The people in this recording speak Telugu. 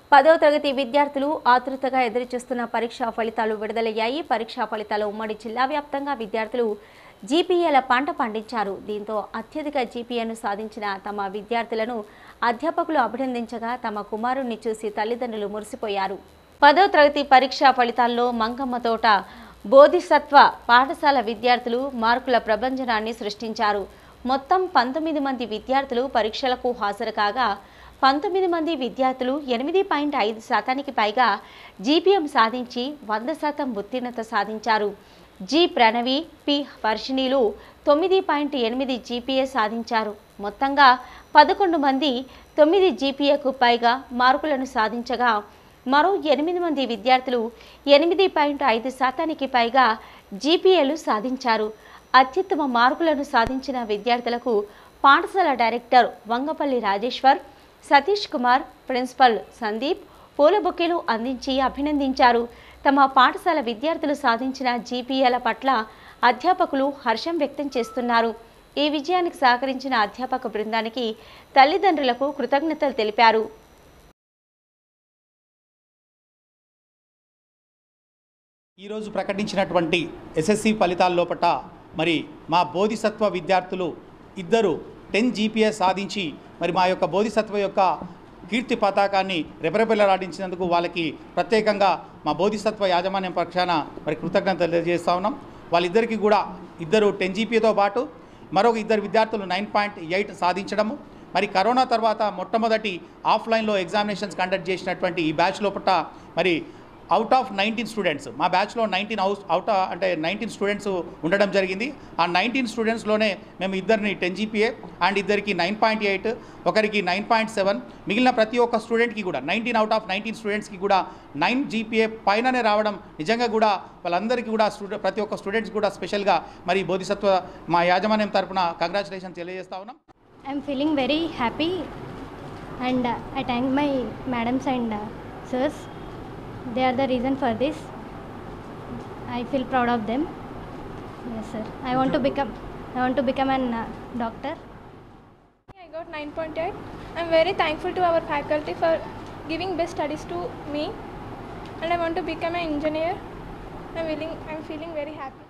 10వ తరగతి విద్యార్థులు ఆతృతగా ఎదురుచూస్తున్న పరీక్షా ఫలితాలు విడుదలయ్యాయి. పరీక్షా ఫలితాల ఉమ్మడి జిల్లా వ్యాప్తంగా విద్యార్థులు జీపీఏల పంట పండించారు. దీంతో అత్యధిక జీపీఏను సాధించిన తమ విద్యార్థులను అధ్యాపకులు అభినందించగా తమ కుమారుణ్ణి చూసి తల్లిదండ్రులు మురిసిపోయారు. 10వ తరగతి పరీక్షా ఫలితాల్లో మంగమ్మతోట బోధిసత్వ పాఠశాల విద్యార్థులు మార్కుల ప్రభంజనాన్ని సృష్టించారు. మొత్తం 19 మంది విద్యార్థులు పరీక్షలకు హాజరు కాగా 19 మంది విద్యార్థులు 8.5% పైగా జీపీఎం సాధించి 100% ఉత్తీర్ణత సాధించారు. జి ప్రణవి, పి వర్షిణీలు 9.8 జీపీఏ సాధించారు. మొత్తంగా 11 మంది 9 జీపీఏకు పైగా మార్కులను సాధించగా మరో 8 మంది విద్యార్థులు 8.5% పైగా జీపీఏలు సాధించారు. అత్యుత్తమ మార్కులను సాధించిన విద్యార్థులకు పాఠశాల డైరెక్టర్ వంగపల్లి రాజేశ్వర్, సతీష్ కుమార్, ప్రిన్సిపల్ సందీప్ పూల బొకేలు అందించి అభినందించారు. తమ పాఠశాల విద్యార్థులు సాధించిన జీపీఏల పట్ల అధ్యాపకులు హర్షం వ్యక్తం చేస్తున్నారు. ఈ విజయానికి సహకరించిన అధ్యాపక బృందానికి తల్లిదండ్రులకు కృతజ్ఞతలు తెలిపారు. ఈరోజు ప్రకటించినటువంటి ఎస్ఎస్సి ఫలితాల లోపట మరి మా బోధిసత్వ విద్యార్థులు ఇద్దరు 10 జీపీఏ సాధించి మరి మా యొక్క బోధిసత్వ యొక్క కీర్తి పతాకాన్ని రెపరెపలాడించినందుకు వాళ్ళకి ప్రత్యేకంగా మా బోధిసత్వ యాజమాన్యం పక్షాన మరి కృతజ్ఞతలు తెలియజేస్తా ఉన్నాం. వాళ్ళిద్దరికీ కూడా ఇద్దరు 10 జీపీఏతో పాటు మరొక ఇద్దరు విద్యార్థులు 9.8 సాధించడము. మరి కరోనా తర్వాత మొట్టమొదటి ఆఫ్లైన్లో ఎగ్జామినేషన్స్ కండక్ట్ చేసినటువంటి ఈ బ్యాచ్ లోపట మరి అవుట్ ఆఫ్ 19 స్టూడెంట్స్, మా బ్యాచ్లో 19 స్టూడెంట్స్ ఉండడం జరిగింది. ఆ 19 స్టూడెంట్స్లోనే మేము ఇద్దరిని 10 జీపీఏ అండ్ ఇద్దరికి 9.8, ఒకరికి 9.7, మిగిలిన ప్రతి ఒక్క స్టూడెంట్కి కూడా 19 అవుట్ ఆఫ్ 19 స్టూడెంట్స్కి కూడా 9 జీపీఏ పైననే రావడం నిజంగా కూడా వాళ్ళందరికీ కూడా ప్రతి ఒక్క స్టూడెంట్స్ కూడా స్పెషల్గా మరి బోధిసత్వ మా యాజమాన్యం తరఫున కంగ్రాచులేషన్ తెలియజేస్తా ఉన్నాం. I'm feeling very happy and I thank my madams and sirs. They are the reason for this. I feel proud of them. Yes, sir. I want to become an doctor. I got 9.8. I'm very thankful to our faculty for giving best studies to me, and I want to become an engineer. I'm feeling very happy.